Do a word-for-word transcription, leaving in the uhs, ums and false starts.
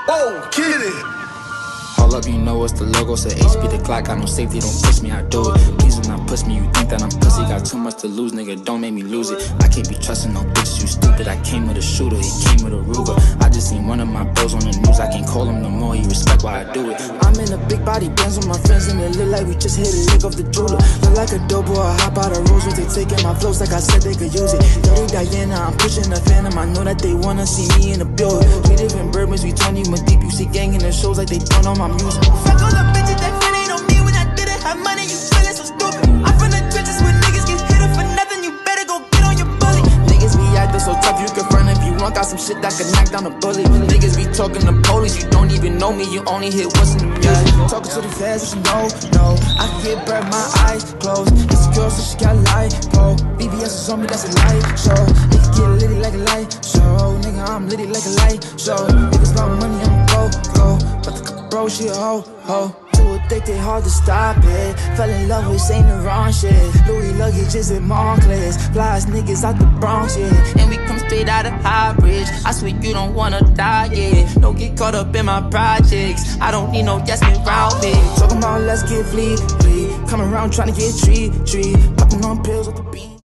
Oh, kill it. Hold up, you know it's the logo, say H P the clock, got no safety, don't push me, I do it. Please do not push me, you think that I'm pussy, got too much to lose, nigga, don't make me lose it. I can't be trusting no bitches, you stupid, I came with a shooter, he came with a Ruger. I just seen one of my bros on the news, I can't call him no more, he respect why I do it. I'm in a big body Benz with my friends, and it look like we just hit a lick off the jeweler. Look like a dope boy, I hop out of Rose, they taking my flows like I said they could use it. Dirty Diana, I'm pushing the phantom, I know that they wanna see me in the building. Three different bourbons, we twenty-one deep, you see gang in the shows like they don't know my music. Fuck all the bitches that front ain't on me when I didn't have money, you feeling so stupid. I'm from the trenches when niggas get hit up for nothing, you better go get on your bully. Niggas be acting so tough, you can front if you want, got some shit that can knock down a bully. Niggas be talking to police, you don't even know me, you only hit once in the music. Talking to the feds, what you know, no. I can get burned, my eyes closed. It's a girl, so she got light, bro. B B S is on me, that's a light show. Nigga get litty like a light show. Nigga, I'm litty like a light show. Niggas about money, I'm go, go. But the bro, she a hoe, hoe. Too addicted, hard to stop it. Fell in love with saying the wrong shit. Louis luggage is in Moncler. Flies niggas out the Bronx, yeah. And we come straight out of High Bridge. I swear you don't wanna die, yeah. Don't get caught up in my projects. I don't need no yes men round me. Talking about let's get flee, flee. Come around trying to get tree, tree. Popping on pills with the beat.